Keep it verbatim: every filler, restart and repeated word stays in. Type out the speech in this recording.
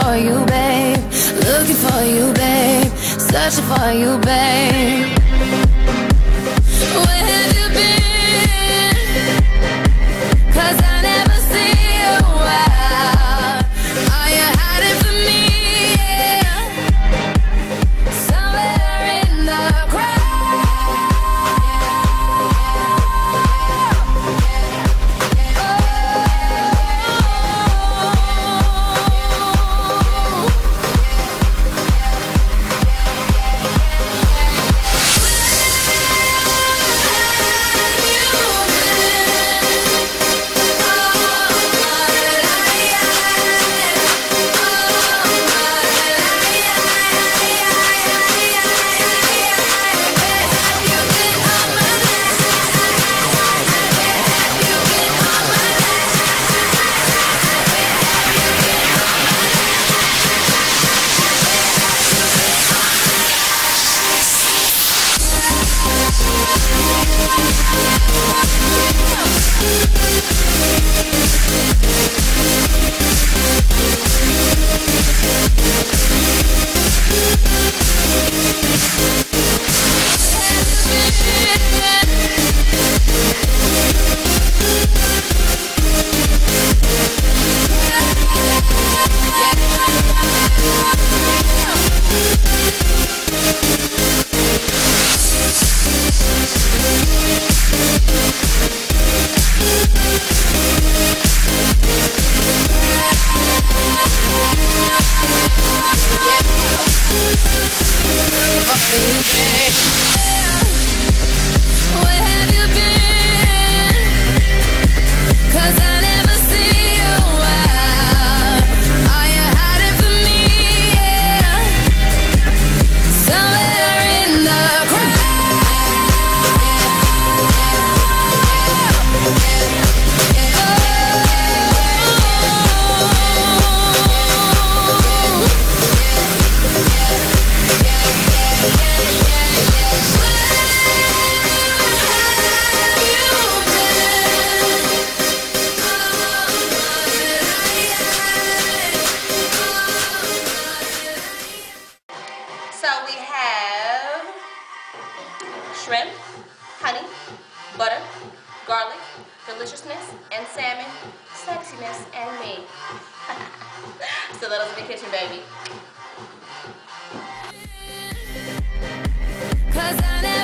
for you, babe. Looking for you, babe. Searching for you, babe. Where have you been? 'Cause I never see you out. Are you hiding from me? Yeah. Somewhere in the crowd. Where have you been? 'Cause I never see you out. Are you hiding from me? Yeah. Somewhere in the So we have shrimp, honey, butter, garlic, deliciousness, and salmon, sexiness, and me. So let us in the kitchen, baby. 'Cause I never